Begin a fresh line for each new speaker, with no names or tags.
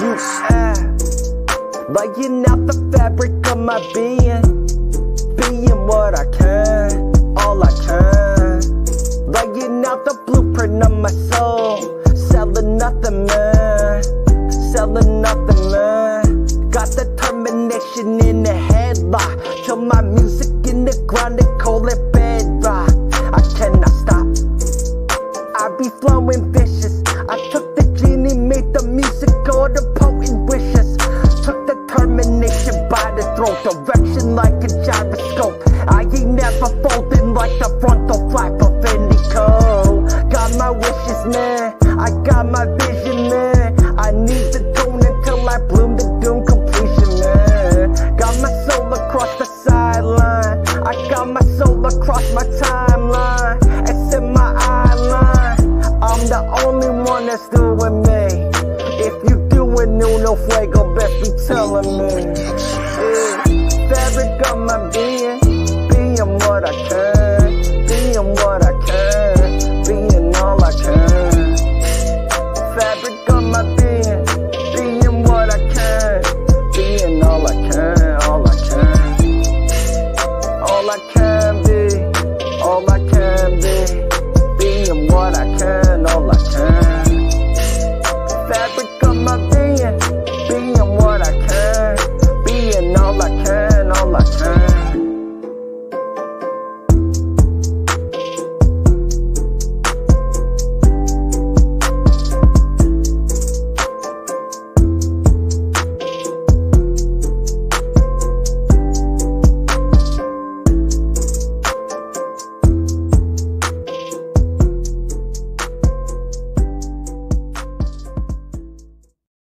Laying out the fabric of my being what I can, all I can. Laying out the blueprint of my soul. Selling nothing, man. Selling nothing, man. Got determination in the headlock. Till my music in the ground and call it bedrock. I cannot stop. I be flowing vicious. I took the genie, made the music all the potent wishes. Took determination by the throat, direction like a gyroscope. I ain't never folding like the frontal flap of Indigo. Got my wishes, man. I got my vision, man. I need the tune until I bloom the doom completion, man. Got my soul across the sideline. I got my soul across my timeline. It's in my eye line. I'm the only one that's doing me. If you doing UnoFuego, best be telling me. Yeah. Fabric of my being what I can.